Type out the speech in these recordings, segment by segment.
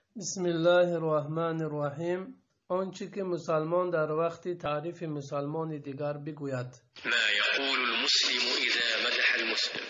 بسم الله الرحمن الرحیم. آنچه که مسلمان در وقت تعریف مسلمان دیگر بگوید. ما يقول المسلم إذا مدح المسلم.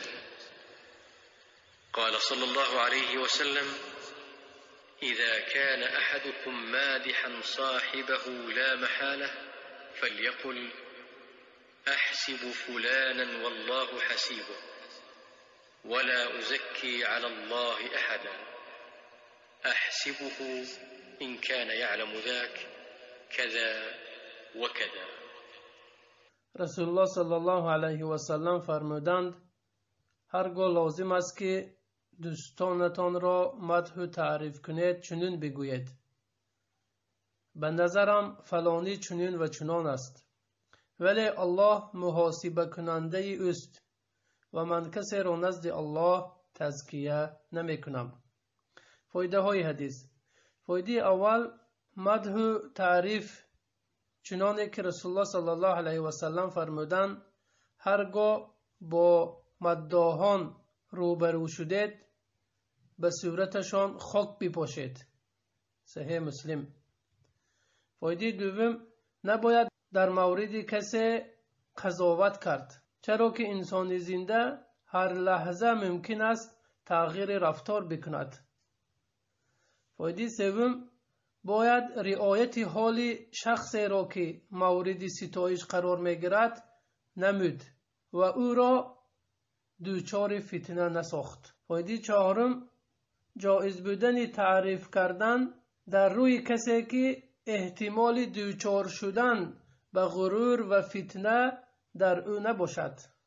قال صلى الله عليه وسلم: إذا كان أحدكم مادحا صاحبه لا محالة فليقل: أحسب فلانا والله حسيبه ولا أزكي على الله أحدا أحسبه إن كان يعلم ذاك كذا وكذا. رسول الله صلی الله علیه و سلم فرمودند هرگاه لازم است که دوستانتان را مدح و تعریف کنید چنین بگویید: به نظرم فلانی چنین و چنان است، ولی الله محاسبه کننده اوست و من کسی را نزد الله تزکیه نمی کنم. فایده های حدیث. فایده اول: مدح و تعریف چنانه که رسول الله صلی الله علیه و سلم فرمودند هرگاه با مداحان روبرو شدید به صورتشان خاک بپاشید. صحیح مسلم. فایده دوم: نباید در مورد کسی قضاوت کرد، چرا که انسان زنده هر لحظه ممکن است تغییر رفتار بکند. فایده سوم: باید رعایت حال شخصی را که مورد ستایش قرار میگیرد نمود و او را دوچار فتنه نساخت. فایده چهارم: جایز بودن تعریف کردن در روی کسی که احتمال دوچار شدن به غرور و فتنه در او نباشد.